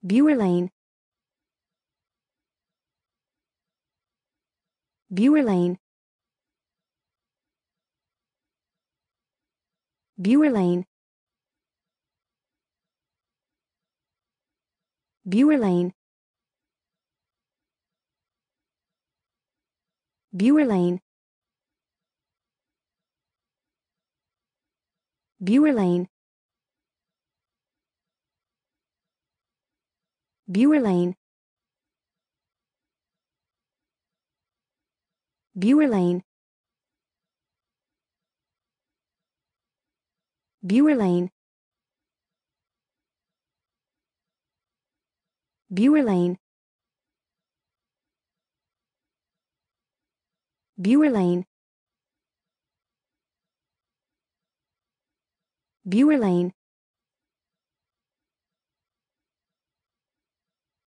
Beuerlein, Beuerlein, Beuerlein, Beuerlein, Beuerlein, Beuerlein, Beuerlein, Beuerlein, Beuerlein, Beuerlein, Beuerlein, Beuerlein,